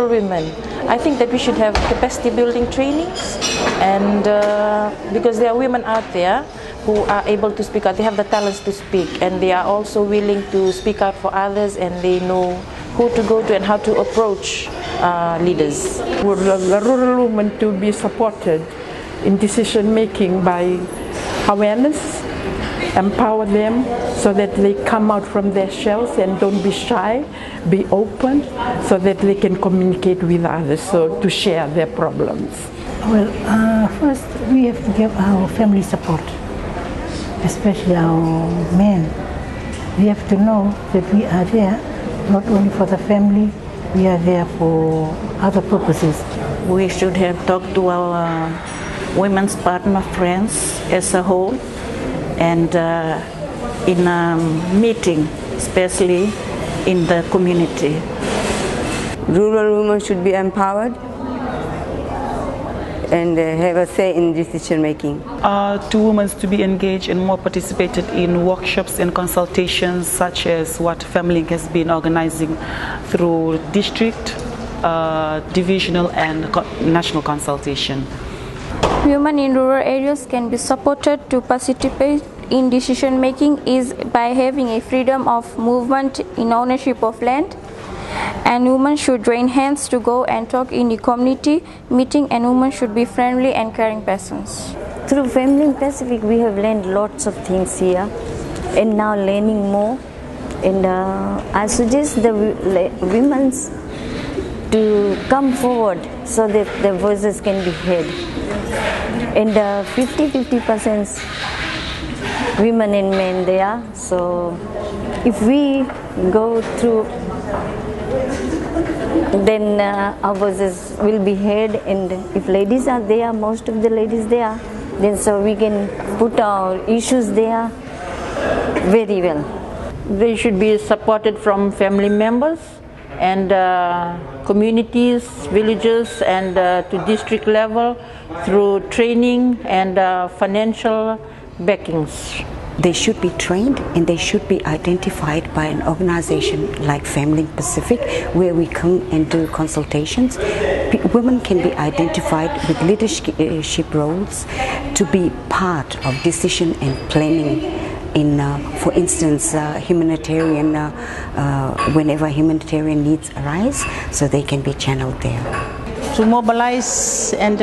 rural women. I think that we should have capacity building trainings, and because there are women out there who are able to speak out, they have the talents to speak, and they are also willing to speak out for others, and they know who to go to and how to approach leaders. For the rural women to be supported in decision making by awareness, empower them so that they come out from their shells and don't be shy, be open, so that they can communicate with others, so to share their problems. Well, first we have to give our family support, especially our men. We have to know that we are there not only for the family, we are there for other purposes. We should have talked to our women's partner friends as a whole, and in a meeting, especially in the community. Rural women should be empowered and have a say in decision making. To women to be engaged and more participated in workshops and consultations such as what FemLink has been organizing through district, divisional and national consultation. Women in rural areas can be supported to participate in decision making is by having a freedom of movement in ownership of land, and women should join hands to go and talk in the community meeting, and women should be friendly and caring persons. Through FemLink Pacific we have learned lots of things here and now learning more, and I suggest the women to come forward so that their voices can be heard. And 50-50% women and men there. So if we go through, then our voices will be heard. And if ladies are there, most of the ladies there, then so we can put our issues there very well. They should be supported from family members and communities, villages, and to district level through training and financial backings. They should be trained and they should be identified by an organization like FemLink Pacific, where we come and do consultations. Women can be identified with leadership roles to be part of decision and planning in, for instance, humanitarian, whenever humanitarian needs arise, so they can be channeled there. To mobilize and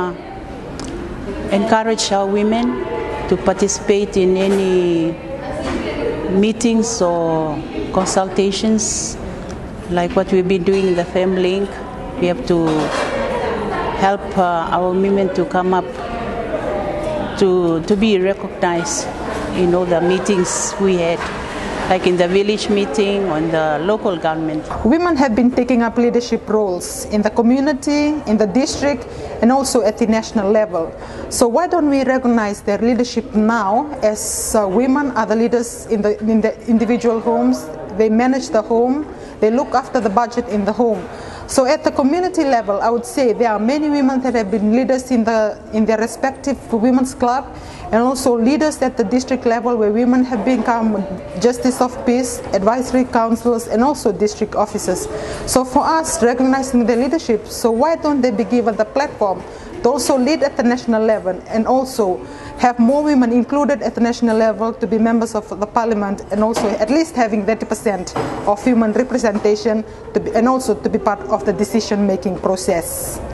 encourage our women to participate in any meetings or consultations like what we've been doing in the FemLink. We have to help our women to come up to be recognized in all the meetings we had, like in the village meeting or in the local government. Women have been taking up leadership roles in the community, in the district, and also at the national level. So why don't we recognize their leadership now, as women are the leaders in the individual homes. They manage the home, they look after the budget in the home. So at the community level, I would say there are many women that have been leaders in their respective women's club, and also leaders at the district level where women have become justice of peace, advisory councillors, and also district officers. So for us, recognizing their leadership, so why don't they be given the platform to also lead at the national level, and also have more women included at the national level to be members of the parliament, and also at least having 30% of women representation and also to be part of the decision-making process.